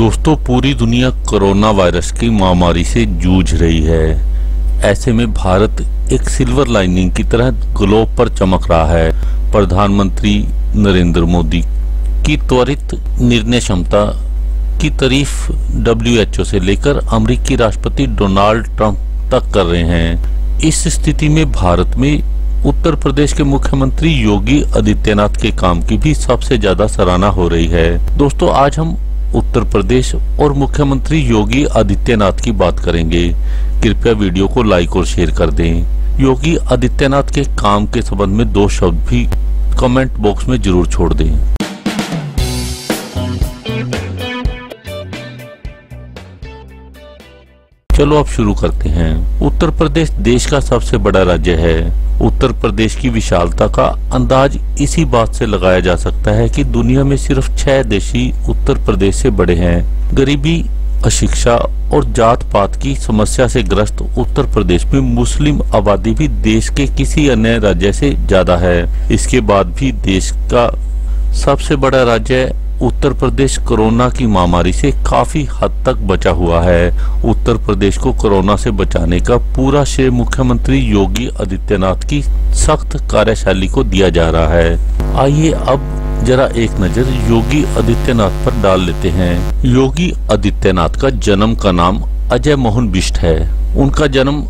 दोस्तों, पूरी दुनिया कोरोना वायरस की महामारी से जूझ रही है। ऐसे में भारत एक सिल्वर लाइनिंग की तरह ग्लोब पर चमक रहा है। प्रधानमंत्री नरेंद्र मोदी की त्वरित निर्णय क्षमता की तारीफ WHO से लेकर अमेरिकी राष्ट्रपति डोनाल्ड ट्रंप तक कर रहे हैं। इस स्थिति में भारत में उत्तर प्रदेश के मुख्यमंत्री योगी आदित्यनाथ के काम की भी सबसे ज्यादा सराहना हो रही है। दोस्तों, आज हम उत्तर प्रदेश और मुख्यमंत्री योगी आदित्यनाथ की बात करेंगे। कृपया वीडियो को लाइक और शेयर कर दें। योगी आदित्यनाथ के काम के संबंध में 2 शब्द भी कमेंट बॉक्स में जरूर छोड़ दें। चलो अब शुरू करते हैं। उत्तर प्रदेश देश का सबसे बड़ा राज्य है। उत्तर प्रदेश की विशालता का अंदाज इसी बात से लगाया जा सकता है कि दुनिया में सिर्फ 6 देश ही उत्तर प्रदेश से बड़े हैं। गरीबी, अशिक्षा और जात पात की समस्या से ग्रस्त उत्तर प्रदेश में मुस्लिम आबादी भी देश के किसी अन्य राज्य से ज्यादा है। इसके बाद भी देश का सबसे बड़ा राज्य उत्तर प्रदेश कोरोना की महामारी से काफी हद तक बचा हुआ है। उत्तर प्रदेश को कोरोना से बचाने का पूरा श्रेय मुख्यमंत्री योगी आदित्यनाथ की सख्त कार्यशैली को दिया जा रहा है। आइए अब जरा एक नजर योगी आदित्यनाथ पर डाल लेते हैं। योगी आदित्यनाथ का जन्म का नाम अजय मोहन बिष्ट है। उनका जन्म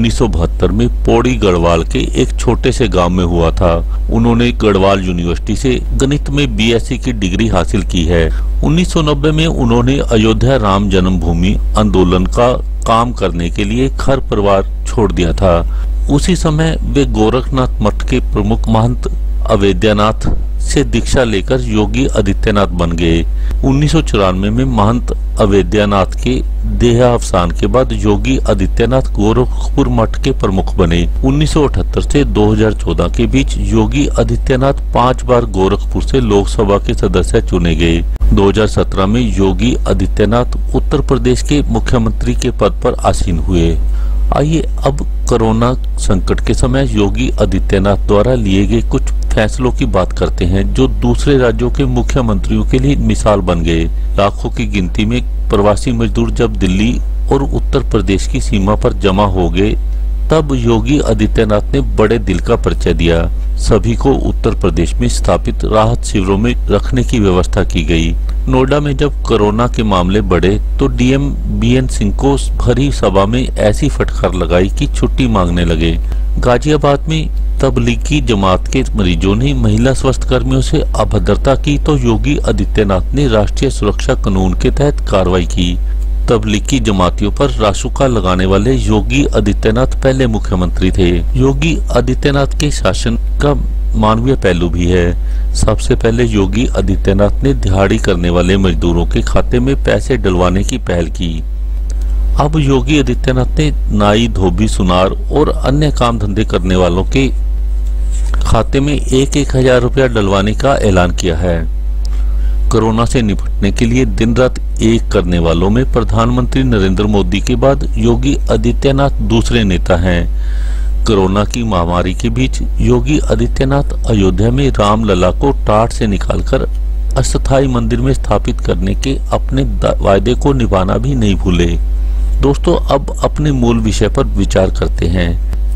1972 में पौड़ी गढ़वाल के एक छोटे से गांव में हुआ था। उन्होंने गढ़वाल यूनिवर्सिटी से गणित में BSc की डिग्री हासिल की है। 1990 में उन्होंने अयोध्या राम जन्मभूमि आंदोलन का काम करने के लिए घर परिवार छोड़ दिया था। उसी समय वे गोरखनाथ मठ के प्रमुख महंत अवेद्यनाथ से दीक्षा लेकर योगी आदित्यनाथ बन गए। 1994 में महंत अवेद्यनाथ के देहावसान के बाद योगी आदित्यनाथ गोरखपुर मठ के प्रमुख बने। 1978 से 2014 के बीच योगी आदित्यनाथ 5 बार गोरखपुर से लोकसभा के सदस्य चुने गए। 2017 में योगी आदित्यनाथ उत्तर प्रदेश के मुख्यमंत्री के पद पर आसीन हुए। आइए अब कोरोना संकट के समय योगी आदित्यनाथ द्वारा लिए गए कुछ फैसलों की बात करते हैं, जो दूसरे राज्यों के मुख्यमंत्रियों के लिए मिसाल बन गए। लाखों की गिनती में प्रवासी मजदूर जब दिल्ली और उत्तर प्रदेश की सीमा पर जमा हो गए, तब योगी आदित्यनाथ ने बड़े दिल का परिचय दिया। सभी को उत्तर प्रदेश में स्थापित राहत शिविरों में रखने की व्यवस्था की गई। नोएडा में जब कोरोना के मामले बढ़े तो DM BN सिंह को भरी सभा में ऐसी फटकार लगाई कि छुट्टी मांगने लगे। गाजियाबाद में तबलीगी जमात के मरीजों ने महिला स्वास्थ्य कर्मियों से अभद्रता की तो योगी आदित्यनाथ ने राष्ट्रीय सुरक्षा कानून के तहत कार्रवाई की। तबलीगी जमातियों पर रासुका लगाने वाले योगी आदित्यनाथ पहले मुख्यमंत्री थे। योगी आदित्यनाथ के शासन का मानवीय पहलू भी है। सबसे पहले योगी आदित्यनाथ ने दिहाड़ी करने वाले मजदूरों के खाते में पैसे डलवाने की पहल की। अब योगी आदित्यनाथ ने नाई, धोबी, सुनार और अन्य काम धंधे करने वालों के खाते में 1-1 हजार रुपया डलवाने का ऐलान किया है। कोरोना से निपटने के लिए दिन रात एक करने वालों में प्रधानमंत्री नरेंद्र मोदी के बाद योगी आदित्यनाथ दूसरे नेता हैं। कोरोना की महामारी के बीच योगी आदित्यनाथ अयोध्या में रामलला को टाट से निकालकर अस्थायी मंदिर में स्थापित करने के अपने वायदे को निभाना भी नहीं भूले। दोस्तों, अब अपने मूल विषय पर विचार करते हैं।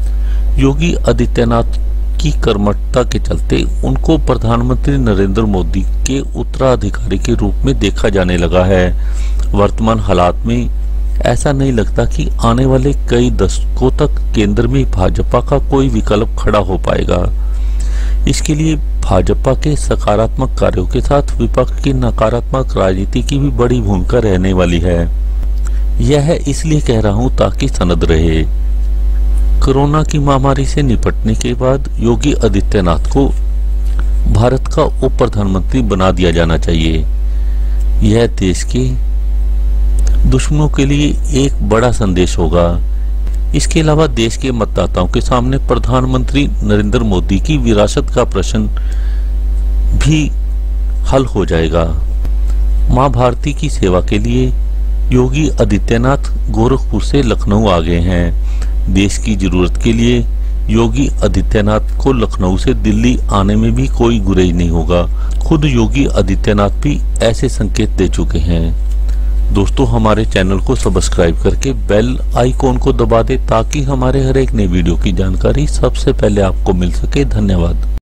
योगी आदित्यनाथ की कर्मठता के चलते उनको प्रधानमंत्री नरेंद्र मोदी के उत्तराधिकारी के रूप में देखा जाने लगा है। वर्तमान हालात में ऐसा नहीं लगता कि आने वाले कई दशकों तक केंद्र में भाजपा का कोई विकल्प खड़ा हो पाएगा। इसके लिए भाजपा के सकारात्मक कार्यों के साथ विपक्ष की नकारात्मक राजनीति की भी बड़ी भूमिका रहने वाली है। यह इसलिए कह रहा हूं ताकि सनद रहे। कोरोना की महामारी से निपटने के बाद योगी आदित्यनाथ को भारत का उप प्रधानमंत्री बना दिया जाना चाहिए। यह देश के दुश्मनों के लिए एक बड़ा संदेश होगा। इसके अलावा देश के मतदाताओं के सामने प्रधानमंत्री नरेंद्र मोदी की विरासत का प्रश्न भी हल हो जाएगा। मां भारती की सेवा के लिए योगी आदित्यनाथ गोरखपुर से लखनऊ आ गए हैं। देश की जरूरत के लिए योगी आदित्यनाथ को लखनऊ से दिल्ली आने में भी कोई गुरेज नहीं होगा। खुद योगी आदित्यनाथ भी ऐसे संकेत दे चुके हैं। दोस्तों हमारे चैनल को सब्सक्राइब करके बेल आइकॉन को दबा दे ताकि हमारे हर एक नई वीडियो की जानकारी सबसे पहले आपको मिल सके। धन्यवाद।